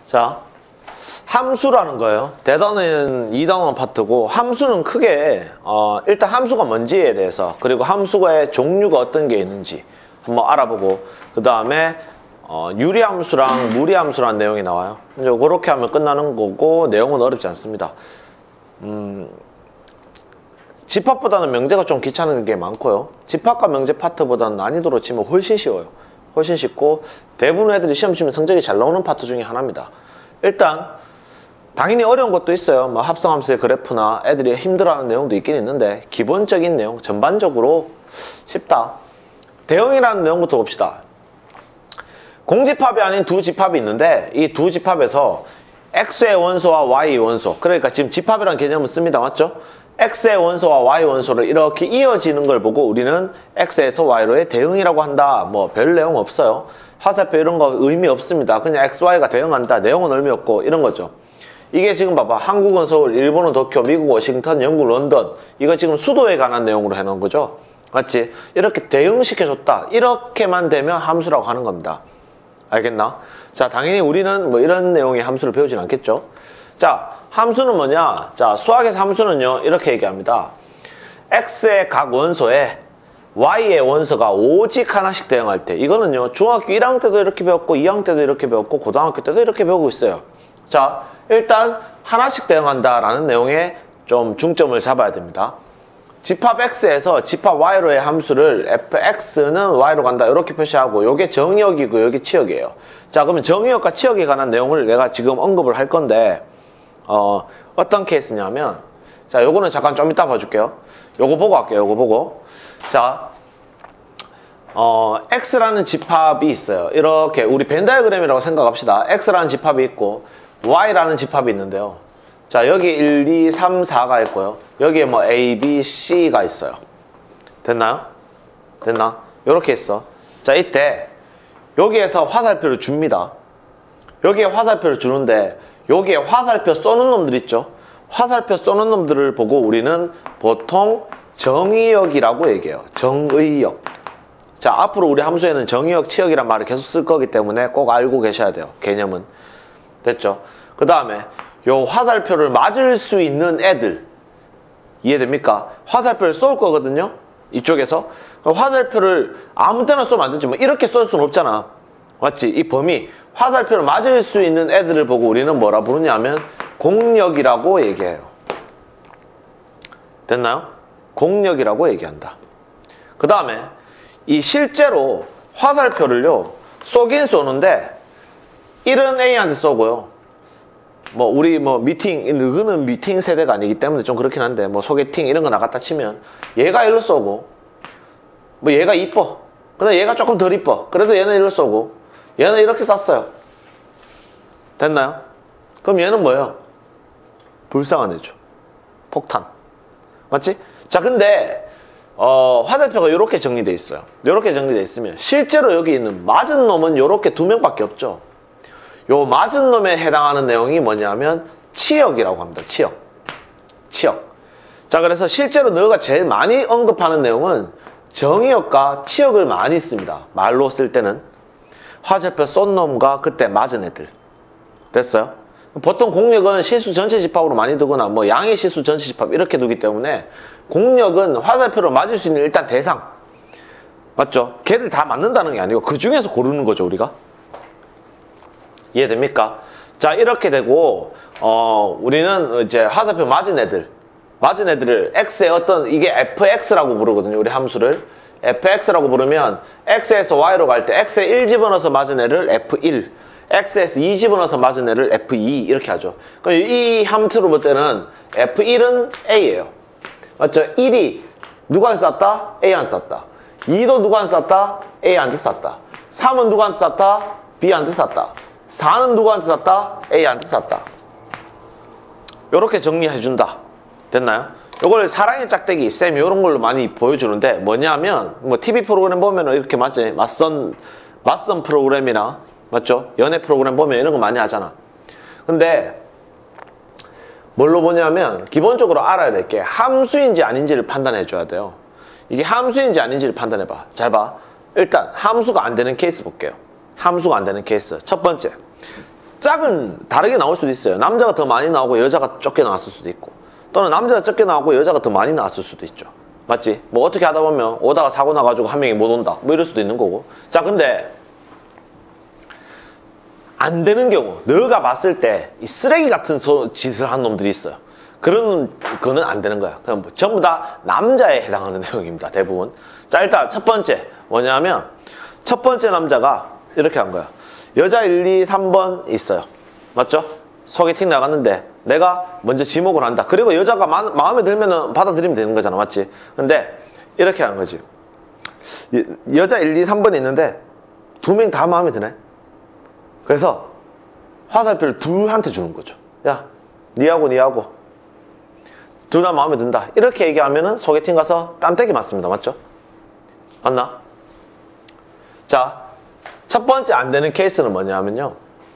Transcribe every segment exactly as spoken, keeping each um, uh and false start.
자, 함수라는 거예요. 대단원, 이단원 파트고, 함수는 크게 어, 일단 함수가 뭔지에 대해서, 그리고 함수의 종류가 어떤 게 있는지 한번 알아보고, 그 다음에 어, 유리함수랑 무리함수라는 내용이 나와요. 이제 그렇게 하면 끝나는 거고, 내용은 어렵지 않습니다. 음, 집합보다는 명제가 좀 귀찮은 게 많고요. 집합과 명제 파트보다는 난이도로 치면 훨씬 쉬워요. 훨씬 쉽고, 대부분 애들이 시험 치면 성적이 잘 나오는 파트 중에 하나입니다. 일단 당연히 어려운 것도 있어요. 뭐 합성함수의 그래프나 애들이 힘들어하는 내용도 있긴 있는데, 기본적인 내용 전반적으로 쉽다. 대응이라는 내용부터 봅시다. 공집합이 아닌 두 집합이 있는데, 이 두 집합에서 x의 원소와 y의 원소, 그러니까 지금 집합이라는 개념을 씁니다. 맞죠? x의 원소와 y 원소를 이렇게 이어지는 걸 보고 우리는 x에서 y로의 대응이라고 한다. 뭐 별 내용 없어요. 화살표 이런 거 의미 없습니다. 그냥 엑스, 와이가 대응한다. 내용은 의미 없고 이런 거죠. 이게 지금 봐봐. 한국은 서울, 일본은 도쿄, 미국 워싱턴, 영국 런던. 이거 지금 수도에 관한 내용으로 해놓은 거죠. 맞지? 이렇게 대응시켜줬다. 이렇게만 되면 함수라고 하는 겁니다. 알겠나? 자, 당연히 우리는 뭐 이런 내용의 함수를 배우진 않겠죠. 자, 함수는 뭐냐? 자, 수학에서 함수는요, 이렇게 얘기합니다. x의 각 원소에 y의 원소가 오직 하나씩 대응할 때, 이거는요 중학교 일 학년 때도 이렇게 배웠고 이 학년 때도 이렇게 배웠고 고등학교 때도 이렇게 배우고 있어요. 자, 일단 하나씩 대응한다 라는 내용에 좀 중점을 잡아야 됩니다. 집합 x에서 집합 y로의 함수를 fx는 y로 간다 이렇게 표시하고, 요게 정의역이고 요게 치역이에요. 자, 그러면 정의역과 치역에 관한 내용을 내가 지금 언급을 할 건데, 어, 어떤 케이스냐면, 자, 요거는 잠깐 좀 이따 봐줄게요. 요거 보고 할게요. 요거 보고. 자, 어, x라는 집합이 있어요. 이렇게 우리 벤 다이어그램이라고 생각합시다. x라는 집합이 있고 y라는 집합이 있는데요. 자, 여기 일, 이, 삼, 사가 있고요. 여기에 뭐 A, B, C가 있어요. 됐나요? 됐나? 요렇게 있어. 자, 이때 여기에서 화살표를 줍니다. 여기에 화살표를 주는데, 여기에 화살표 쏘는 놈들 있죠? 화살표 쏘는 놈들을 보고 우리는 보통 정의역이라고 얘기해요. 정의역. 자, 앞으로 우리 함수에는 정의역, 치역이란 말을 계속 쓸 거기 때문에 꼭 알고 계셔야 돼요. 개념은. 됐죠? 그 다음에 요 화살표를 맞을 수 있는 애들, 이해됩니까? 화살표를 쏠 거거든요? 이쪽에서. 화살표를 아무 때나 쏘면 안 되지. 뭐 이렇게 쏠 수는 없잖아. 맞지? 이 범위, 화살표를 맞을 수 있는 애들을 보고 우리는 뭐라 부르냐면 공역이라고 얘기해요. 됐나요? 공역이라고 얘기한다. 그 다음에 이 실제로 화살표를요 쏘긴 쏘는데, 일은 A한테 쏘고요, 뭐 우리 뭐 미팅, 너는 미팅 세대가 아니기 때문에 좀 그렇긴 한데, 뭐 소개팅 이런 거 나갔다 치면 얘가 일로 쏘고, 뭐 얘가 이뻐, 근데 얘가 조금 덜 이뻐, 그래도 얘는 일로 쏘고, 얘는 이렇게 쐈어요. 됐나요? 그럼 얘는 뭐예요? 불쌍한 애죠. 폭탄. 맞지? 자, 근데 어, 화살표가 이렇게 정리되어 있어요. 이렇게 정리되어 있으면 실제로 여기 있는 맞은 놈은 이렇게 두 명밖에 없죠. 요 맞은 놈에 해당하는 내용이 뭐냐면 치역이라고 합니다. 치역. 치역. 자, 그래서 실제로 너가 제일 많이 언급하는 내용은 정의역과 치역을 많이 씁니다. 말로 쓸 때는 화살표 쏜 놈과 그때 맞은 애들. 됐어요? 보통 공역은 실수 전체 집합으로 많이 두거나 뭐 양의 실수 전체 집합 이렇게 두기 때문에, 공역은 화살표로 맞을 수 있는 일단 대상. 맞죠? 걔들 다 맞는다는 게 아니고 그 중에서 고르는 거죠, 우리가. 이해됩니까? 자, 이렇게 되고 어, 우리는 이제 화살표 맞은 애들, 맞은 애들을 x의 어떤, 이게 fx라고 부르거든요. 우리 함수를 fx라고 부르면, x에서 y로 갈 때 x에 일 집어넣어서 맞은 애를 에프 일, x에서 이 집어넣어서 맞은 애를 에프 이 이렇게 하죠. 그럼 이 함수로 볼 때는 에프 일은 A예요. 맞죠? 일이 누구한테 쐈다? A한테 쐈다. 이도 누구한테 쐈다? A한테 쐈다. 삼은 누구한테 쐈다? B한테 쐈다. 사는 누구한테 쐈다? A한테 쐈다. 요렇게 정리해준다. 됐나요? 요걸 사랑의 짝대기, 쌤 요런 걸로 많이 보여주는데, 뭐냐면 뭐 티비 프로그램 보면 이렇게 맞지? 맞선, 맞선 프로그램이나, 맞죠? 연애 프로그램 보면 이런 거 많이 하잖아. 근데 뭘로 보냐면, 기본적으로 알아야 될 게 함수인지 아닌지를 판단해 줘야 돼요. 이게 함수인지 아닌지를 판단해 봐. 잘 봐. 일단 함수가 안 되는 케이스 볼게요. 함수가 안 되는 케이스. 첫 번째, 짝은 다르게 나올 수도 있어요. 남자가 더 많이 나오고 여자가 적게 나왔을 수도 있고, 또는 남자가 적게 나오고 여자가 더 많이 나왔을 수도 있죠. 맞지? 뭐 어떻게 하다 보면 오다가 사고 나가지고 한 명이 못 온다 뭐 이럴 수도 있는 거고. 자, 근데 안 되는 경우, 너가 봤을 때 이 쓰레기 같은 소, 짓을 한 놈들이 있어요. 그런 거는 안 되는 거야. 그냥 뭐 전부 다 남자에 해당하는 내용입니다, 대부분. 자, 일단 첫 번째 뭐냐면, 첫 번째 남자가 이렇게 한 거야. 여자 일, 이, 삼 번 있어요. 맞죠? 소개팅 나갔는데 내가 먼저 지목을 한다. 그리고 여자가 마, 마음에 들면 받아들이면 되는 거잖아. 맞지? 근데 이렇게 하는 거지. 여자 일, 이, 삼 번이 있는데 두 명 다 마음에 드네. 그래서 화살표를 둘한테 주는 거죠. 야, 니하고 니하고 둘 다 마음에 든다. 이렇게 얘기하면은 소개팅 가서 뺨때기 맞습니다. 맞죠? 맞나? 자, 첫 번째 안 되는 케이스는 뭐냐면요,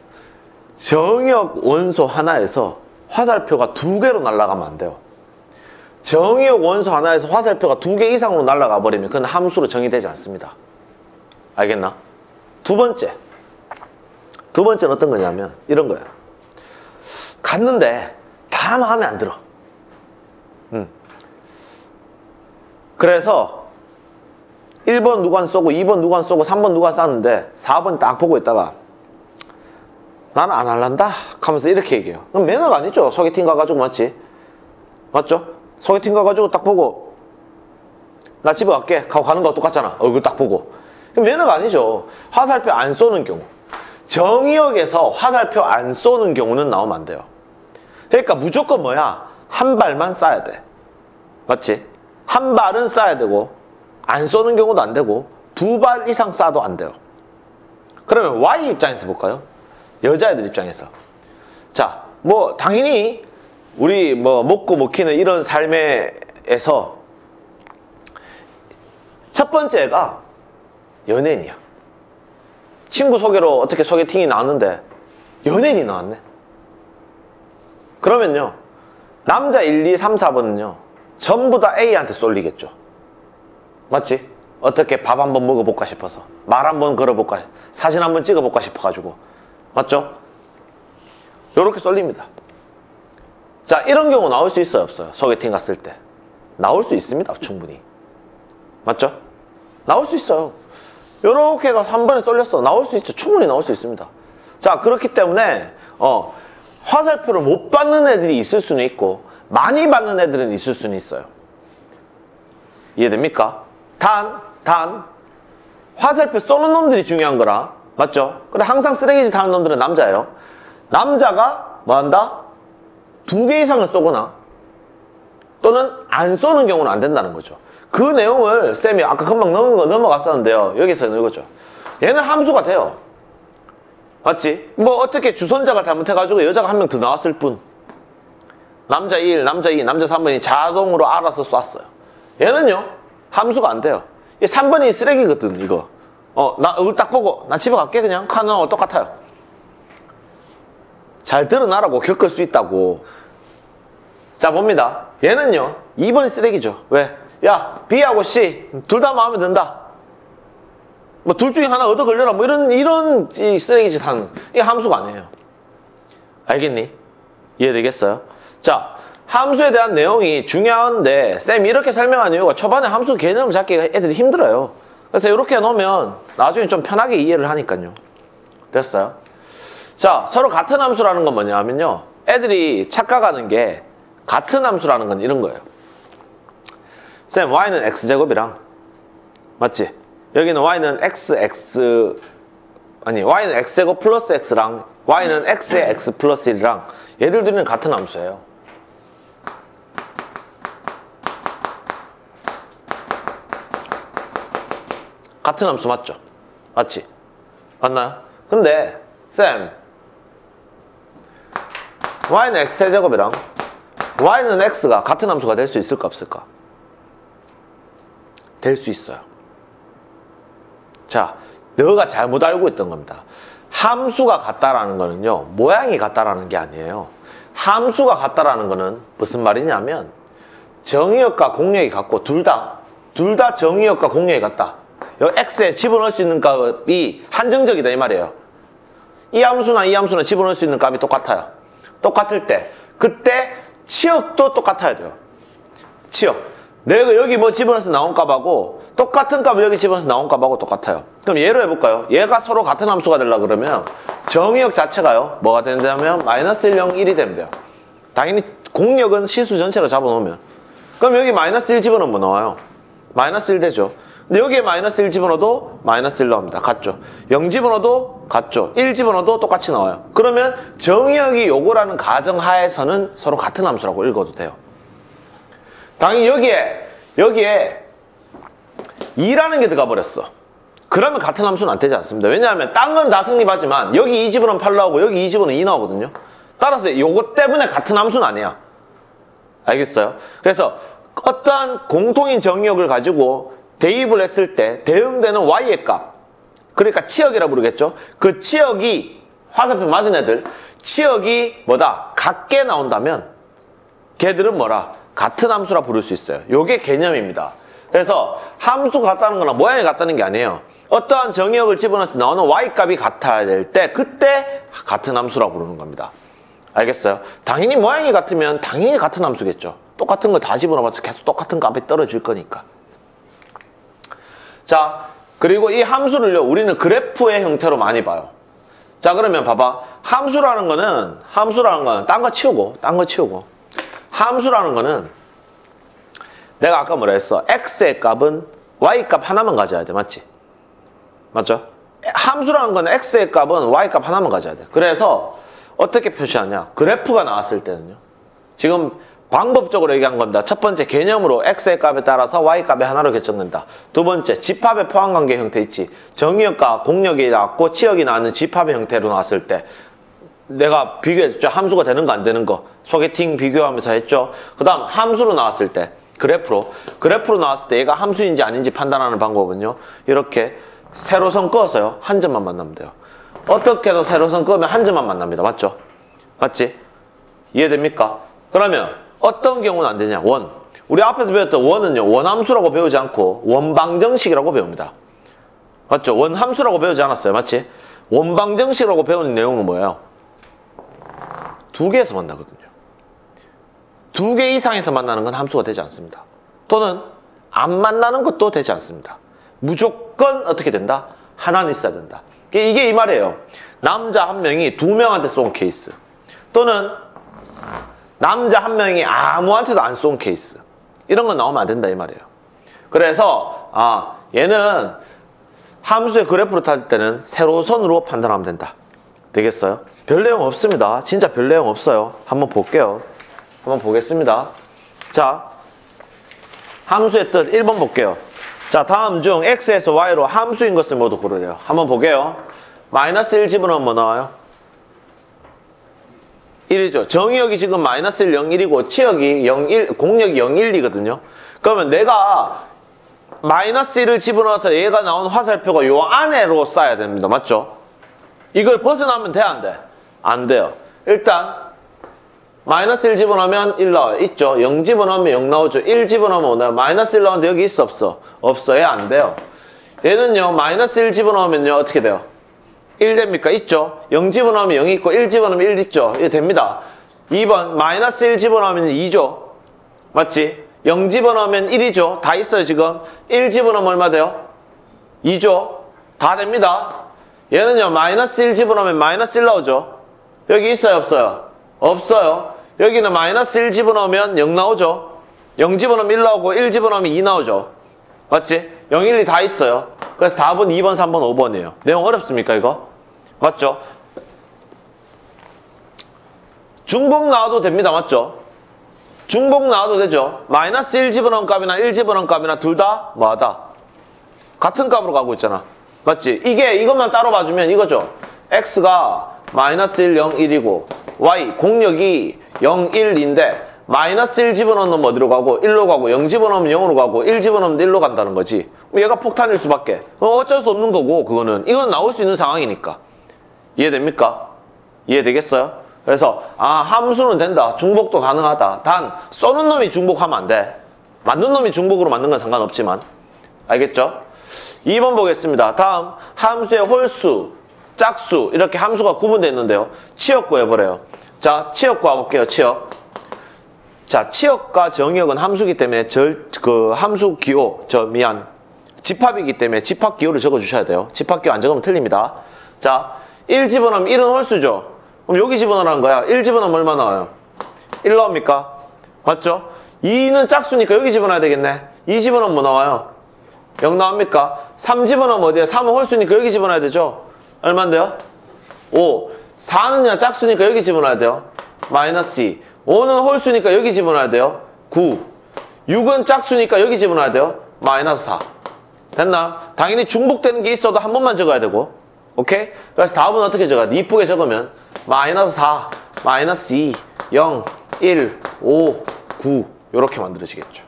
정의역 원소 하나에서 화살표가 두 개로 날아가면 안 돼요. 정의역 원소 하나에서 화살표가 두 개 이상으로 날아가 버리면 그건 함수로 정의되지 않습니다. 알겠나? 두 번째 두 번째는 어떤 거냐면 이런 거예요. 갔는데 다 마음에 안 들어. 음. 그래서 일 번 누가 안 쏘고 이 번 누가 안 쏘고 삼 번 누가 쐈는데 사 번 딱 보고 있다가 나는 안 할란다 하면서 이렇게 얘기해요. 그럼 매너가 아니죠. 소개팅 가가지고. 맞지? 맞죠? 소개팅 가가지고 딱 보고 나 집에 갈게 하고 가는 거 똑같잖아. 얼굴 딱 보고. 그럼 매너가 아니죠. 화살표 안 쏘는 경우, 정의역에서 화살표 안 쏘는 경우는 나오면 안 돼요. 그러니까 무조건 뭐야? 한 발만 쏴야 돼. 맞지? 한 발은 쏴야 되고, 안 쏘는 경우도 안 되고, 두 발 이상 쏴도 안 돼요. 그러면 Y 입장에서 볼까요? 여자애들 입장에서. 자, 뭐 당연히 우리 뭐 먹고 먹히는 이런 삶에서 첫 번째 애가 연예인이야. 친구 소개로 어떻게 소개팅이 나왔는데 연예인이 나왔네. 그러면요, 남자 일, 이, 삼, 사 번은요 전부 다 A한테 쏠리겠죠. 맞지? 어떻게 밥 한번 먹어볼까 싶어서, 말 한번 걸어볼까, 사진 한번 찍어볼까 싶어가지고. 맞죠? 요렇게 쏠립니다. 자, 이런 경우 나올 수 있어요, 없어요? 소개팅 갔을 때 나올 수 있습니다, 충분히. 맞죠? 나올 수 있어요. 요렇게 가서 한 번에 쏠렸어, 나올 수 있죠. 충분히 나올 수 있습니다. 자, 그렇기 때문에 어, 화살표를 못 받는 애들이 있을 수는 있고 많이 받는 애들은 있을 수는 있어요. 이해됩니까? 단, 단 화살표 쏘는 놈들이 중요한 거라. 맞죠? 근데 항상 쓰레기짓 하는 놈들은 남자예요. 남자가 뭐 한다? 두 개 이상을 쏘거나 또는 안 쏘는 경우는 안 된다는 거죠. 그 내용을 쌤이 아까 금방 넘은 거 넘어갔었는데요, 여기서 읽었죠. 얘는 함수가 돼요. 맞지? 뭐 어떻게 주선자가 잘못해가지고 여자가 한 명 더 나왔을 뿐, 남자 일, 남자 이, 남자 삼 번이 자동으로 알아서 쐈어요. 얘는요 함수가 안 돼요. 이 삼 번이 쓰레기거든. 이거 어, 나 얼굴 딱 보고 나 집에 갈게 그냥 카누하고 똑같아요. 잘 드러나라고, 겪을 수 있다고. 자, 봅니다. 얘는요 이 번이 쓰레기죠. 왜? 야, B하고 C 둘 다 마음에 든다, 뭐 둘 중에 하나 얻어 걸려라, 뭐 이런 이런 이 쓰레기짓 하는, 이게 함수가 아니에요. 알겠니? 이해되겠어요? 자, 함수에 대한 내용이 중요한데 쌤이 이렇게 설명한 이유가 초반에 함수 개념을 잡기가 애들이 힘들어요. 그래서 이렇게 해놓으면 나중에 좀 편하게 이해를 하니까요. 됐어요? 자, 서로 같은 함수라는 건 뭐냐 하면요, 애들이 착각하는 게 같은 함수라는 건 이런 거예요. 쌤, y는 x제곱이랑, 맞지? 여기는 y는 x, x, 아니 y는 x제곱 플러스 x랑 y는 x에 x 플러스 일이랑 얘들 둘은 같은 함수예요. 같은 함수 맞죠? 맞지? 맞나요? 근데 쌤, y는 x제곱이랑 y는 x가 같은 함수가 될 수 있을까 없을까? 될 수 있어요. 자, 너가 잘못 알고 있던 겁니다. 함수가 같다라는 거는요 모양이 같다라는 게 아니에요. 함수가 같다라는 거는 무슨 말이냐면 정의역과 공역이 같고 둘 다 둘 다 정의역과 공역이 같다. 여기 x에 집어넣을 수 있는 값이 한정적이다 이 말이에요. 이 함수나 이 함수나 집어넣을 수 있는 값이 똑같아요. 똑같을 때 그때 치역도 똑같아야 돼요. 치역. 내가 여기 뭐 집어넣어서 나온 값하고 똑같은 값을 여기 집어넣어서 나온 값하고 똑같아요. 그럼 예로 해볼까요? 얘가 서로 같은 함수가 되려고 그러면 정의역 자체가요. 뭐가 된다면 마이너스 일, 영, 일이 되면 돼요. 당연히 공역은 실수 전체로 잡아놓으면. 그럼 여기 마이너스 일 집어넣으면 뭐 나와요? 마이너스 일 되죠. 근데 여기에 마이너스 일 집어넣어도 마이너스 일 나옵니다. 같죠? 영 집어넣어도 같죠? 일 집어넣어도 똑같이 나와요. 그러면 정의역이 요거라는 가정하에서는 서로 같은 함수라고 읽어도 돼요. 당연히 여기에 여기에 이라는 게 들어가 버렸어. 그러면 같은 함수는 안 되지 않습니다. 왜냐하면 딴 건 다 성립하지만 여기 이 집어넣으면 팔 나오고 여기 이 집어넣으면 이 나오거든요. 따라서 요거 때문에 같은 함수는 아니야. 알겠어요? 그래서 어떠한 공통인 정의역을 가지고 대입을 했을 때 대응되는 y의 값, 그러니까 치역이라고 부르겠죠. 그 치역이 화살표 맞은 애들 치역이 뭐다? 같게 나온다면 걔들은 뭐라? 같은 함수라 부를 수 있어요. 요게 개념입니다. 그래서 함수가 같다는 거나 모양이 같다는 게 아니에요. 어떠한 정의역을 집어넣어서 나오는 y값이 같아야 될 때 그때 같은 함수라고 부르는 겁니다. 알겠어요? 당연히 모양이 같으면 당연히 같은 함수겠죠. 똑같은 거 다 집어넣어봤자 계속 똑같은 값이 떨어질 거니까. 자, 그리고 이 함수를요 우리는 그래프의 형태로 많이 봐요. 자, 그러면 봐봐. 함수라는 거는 함수라는 거는 딴 거 치우고 딴 거 치우고 함수라는 거는 내가 아까 뭐라 했어? x의 값은 y값 하나만 가져야 돼. 맞지? 맞죠? 함수라는 거는 x의 값은 y값 하나만 가져야 돼. 그래서 어떻게 표시하냐? 그래프가 나왔을 때는요. 지금 방법적으로 얘기한 겁니다. 첫 번째 개념으로 x의 값에 따라서 y값의 하나로 결정된다. 두 번째 집합의 포함관계 형태 있지. 정의역과 공역이 나왔고 치역이 나왔는 집합의 형태로 나왔을 때 내가 비교했죠. 함수가 되는 거 안 되는 거 소개팅 비교하면서 했죠. 그 다음 함수로 나왔을 때 그래프로 그래프로 나왔을 때 얘가 함수인지 아닌지 판단하는 방법은요. 이렇게 세로선 그어서요. 한 점만 만나면 돼요. 어떻게 해도 세로선 그으면 한 점만 만납니다. 맞죠? 맞지? 이해됩니까? 그러면 어떤 경우는 안 되냐? 원. 우리 앞에서 배웠던 원은요. 원함수라고 배우지 않고 원방정식이라고 배웁니다. 맞죠? 원함수라고 배우지 않았어요. 맞지? 원방정식이라고 배우는 내용은 뭐예요? 두 개에서 만나거든요. 두 개 이상에서 만나는 건 함수가 되지 않습니다. 또는 안 만나는 것도 되지 않습니다. 무조건 어떻게 된다? 하나는 있어야 된다. 이게 이 말이에요. 남자 한 명이 두 명한테 쏜 케이스. 또는 남자 한 명이 아무한테도 안 쏜 케이스. 이런 건 나오면 안 된다 이 말이에요. 그래서 아 얘는 함수의 그래프를 탈 때는 세로선으로 판단하면 된다. 되겠어요? 별 내용 없습니다. 진짜 별 내용 없어요. 한번 볼게요. 한번 보겠습니다. 자, 함수의 뜻 일 번 볼게요. 자, 다음 중 x에서 y로 함수인 것을 모두 고르래요. 한번 보게요. 마이너스 일 집어넣으면 뭐 나와요? 일이죠. 정의역이 지금 마이너스 일, 영, 일이고 치역이 영, 일, 공역이 영, 일이거든요. 그러면 내가 마이너스 일을 집어넣어서 얘가 나온 화살표가 요 안으로 쌓여야 됩니다. 맞죠? 이걸 벗어나면 돼, 안 돼? 안 돼요. 일단 마이너스 일 집어넣으면 일 나와요. 있죠? 영 집어넣으면 영 나오죠. 일 집어넣으면 오나요? 마이너스 일 나오는데 여기 있어, 없어? 없어요. 안 돼요. 얘는요, 마이너스 일 집어넣으면요, 어떻게 돼요? 일 됩니까? 있죠? 영 집어넣으면 영 있고 일 집어넣으면 일 있죠? 이거 됩니다. 이 번 마이너스 일 집어넣으면 이죠? 맞지? 영 집어넣으면 일이죠? 다 있어요 지금. 일 집어넣으면 얼마 돼요? 이죠? 다 됩니다. 얘는요 마이너스 일 집어넣으면 마이너스 일 나오죠? 여기 있어요 없어요? 없어요. 여기는 마이너스 일 집어넣으면 영 나오죠? 영 집어넣으면 일 나오고 일 집어넣으면 이 나오죠? 맞지? 영, 일, 이 다 있어요. 그래서 답은 이 번, 삼 번, 오 번이에요. 내용 어렵습니까 이거? 맞죠? 중복 나와도 됩니다. 맞죠? 중복 나와도 되죠? 마이너스 일 집어넣은 값이나 일 집어넣은 값이나 둘 다 뭐하다? 같은 값으로 가고 있잖아. 맞지? 이게 이것만 따로 봐주면 이거죠. x가 마이너스 일, 영, 일이고 y, 공역이 영, 일인데 마이너스 일 집어넣으면 어디로 가고 일로 가고 영 집어넣으면 영으로 가고 일 집어넣으면 일로 간다는 거지. 얘가 폭탄일 수밖에. 어쩔 수 없는 거고 그거는. 이건 나올 수 있는 상황이니까. 이해됩니까? 이해되겠어요? 그래서 아 함수는 된다. 중복도 가능하다. 단 쏘는 놈이 중복하면 안 돼. 맞는 놈이 중복으로 맞는 건 상관없지만. 알겠죠? 이 번 보겠습니다. 다음 함수의 홀수. 짝수 이렇게 함수가 구분되어 있는데요. 치역 구해보래요. 자, 치역 구해볼게요. 치역. 자, 치역과 정역은 함수기 때문에 절, 그 함수 기호, 저 미안 집합이기 때문에 집합 기호를 적어주셔야 돼요. 집합 기호 안 적으면 틀립니다. 자, 일 집어넣으면 일은 홀수죠. 그럼 여기 집어넣으라는 거야. 일 집어넣으면 얼마 나와요? 일 나옵니까? 맞죠? 이는 짝수니까 여기 집어넣어야 되겠네. 이 집어넣으면 뭐 나와요? 영 나옵니까? 삼 집어넣으면 어디야? 삼은 홀수니까 여기 집어넣어야 되죠? 얼마인데요? 오. 사는요 짝수니까 여기 집어넣어야 돼요. 마이너스 이. 오는 홀수니까 여기 집어넣어야 돼요. 구. 육은 짝수니까 여기 집어넣어야 돼요. 마이너스 사. 됐나? 당연히 중복되는 게 있어도 한 번만 적어야 되고. 오케이? 그래서 답은 어떻게 적어야 돼? 이쁘게 적으면 마이너스 사, 마이너스 이, 영, 일, 오, 구 이렇게 만들어지겠죠.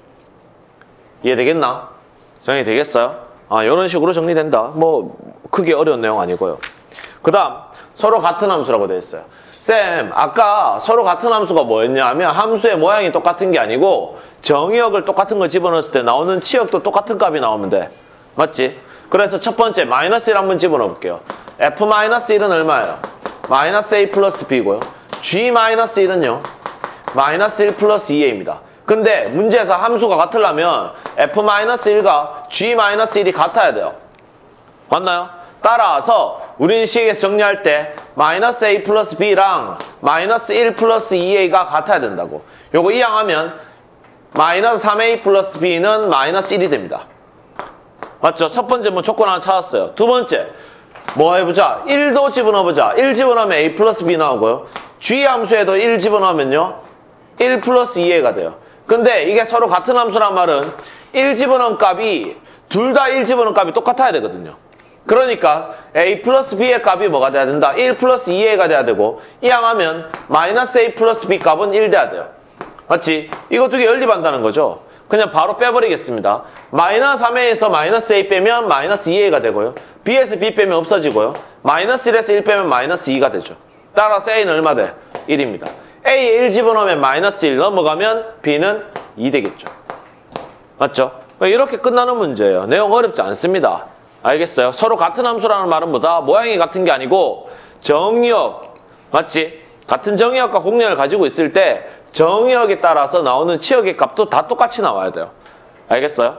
이해되겠나? 정리되겠어요? 아, 이런 식으로 정리된다. 뭐 크게 어려운 내용 아니고요. 그 다음 서로 같은 함수라고 되어 있어요. 쌤, 아까 서로 같은 함수가 뭐였냐 하면 함수의 모양이 똑같은 게 아니고 정의역을 똑같은 걸 집어넣었을 때 나오는 치역도 똑같은 값이 나오면 돼. 맞지? 그래서 첫 번째 마이너스 일 한번 집어넣어 볼게요. 에프 마이너스 일은 얼마예요? 마이너스 A 플러스 B고요. G 마이너스 일은요? 마이너스 일 플러스 이 에이입니다. 근데 문제에서 함수가 같으려면 에프 마이너스 일과 G 마이너스 일이 같아야 돼요. 맞나요? 따라서 우리는 식에서 정리할 때 마이너스 A 플러스 B랑 마이너스 일 플러스 이 에이가 같아야 된다고. 요거 이항하면 마이너스 삼 에이 플러스 B는 마이너스 일이 됩니다. 맞죠? 첫 번째 뭐 조건 하나 찾았어요. 두 번째 뭐 해보자. 일도 집어넣어보자. 일 집어넣으면 A 플러스 B 나오고요. G 함수에도 일 집어넣으면요 일 플러스 이 에이가 돼요. 근데 이게 서로 같은 함수란 말은 일 집어넣은 값이 둘 다 일 집어넣은 값이 똑같아야 되거든요. 그러니까 A 플러스 B의 값이 뭐가 돼야 된다? 일 플러스 이 에이가 돼야 되고 이항하면 마이너스 A 플러스 B 값은 일 돼야 돼요. 맞지? 이거 두 개 연립한다는 거죠. 그냥 바로 빼버리겠습니다. 마이너스 삼 에이에서 마이너스 A 빼면 마이너스 이 에이가 되고요. B에서 B 빼면 없어지고요. 마이너스 일에서 일 빼면 마이너스 이가 되죠. 따라서 A는 얼마 돼? 일입니다. A에 일 집어넣으면 마이너스 일 넘어가면 B는 이 되겠죠. 맞죠? 이렇게 끝나는 문제예요. 내용 어렵지 않습니다. 알겠어요? 서로 같은 함수라는 말은 뭐다? 모양이 같은 게 아니고 정의역, 맞지? 같은 정의역과 공략을 가지고 있을 때 정의역에 따라서 나오는 치역의 값도 다 똑같이 나와야 돼요. 알겠어요?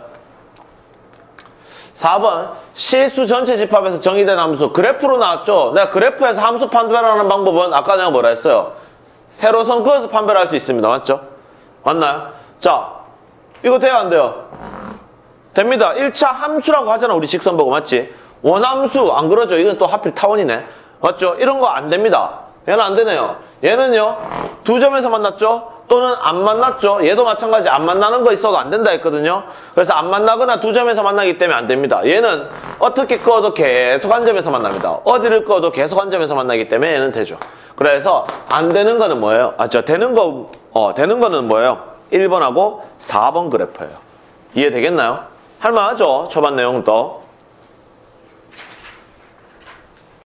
사 번 실수 전체 집합에서 정의된 함수 그래프로 나왔죠? 내가 그래프에서 함수 판별하는 방법은 아까 내가 뭐라 했어요? 세로선 그어서 판별할 수 있습니다. 맞죠? 맞나요? 자, 이거 돼요 안 돼요? 됩니다. 일 차 함수라고 하잖아. 우리 직선 보고 맞지? 원함수 안 그러죠? 이건 또 하필 타원이네. 맞죠? 이런 거 안 됩니다. 얘는 안 되네요. 얘는요 두 점에서 만났죠? 또는 안 만났죠? 얘도 마찬가지 안 만나는 거 있어도 안 된다 했거든요. 그래서 안 만나거나 두 점에서 만나기 때문에 안 됩니다. 얘는 어떻게 그어도 계속 한 점에서 만납니다. 어디를 그어도 계속 한 점에서 만나기 때문에 얘는 되죠. 그래서 안 되는 거는 뭐예요? 아, 저 되는 거, 어, 되는 거는 뭐예요? 일 번하고 사 번 그래프예요. 이해되겠나요? 할만하죠? 초반 내용은 또.